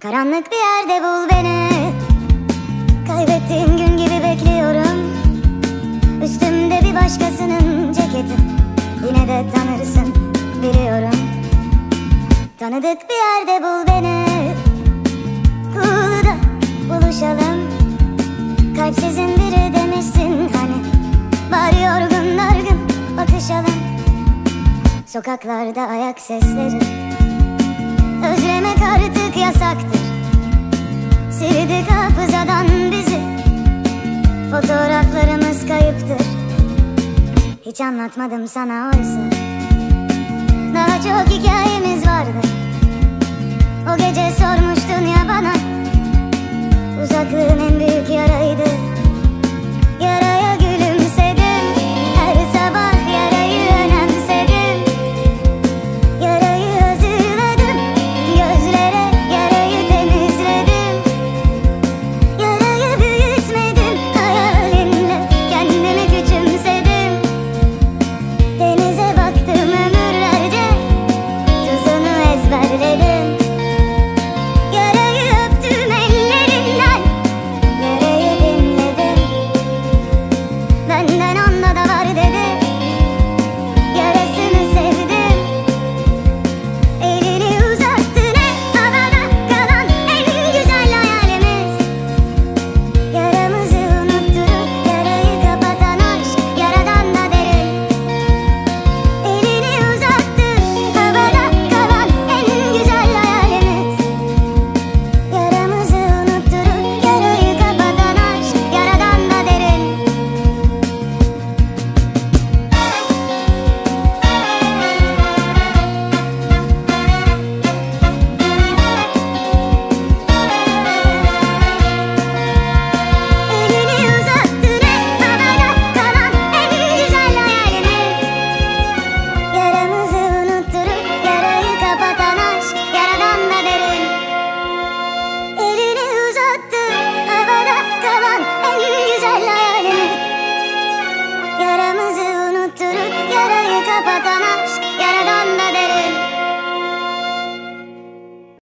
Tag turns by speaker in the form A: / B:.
A: Karanlık bir yerde bul beni. Kaybettiğim gün gibi bekliyorum. Üstümde bir başkasının ceketi. Yine de tanırsın biliyorum. Tanıdık bir yerde bul beni. Kulu'da buluşalım. Kalpsizin biri demişsin hani. Bari yorgun dargın bakışalım. Sokaklarda ayak sesleri. Özlemek artık yasaktır. Sildik hafızadan bizi. Fotoğraflarımız kayıptır. Hiç anlatmadım sana oysa. Daha çok hikayemiz vardı. O gece sormuş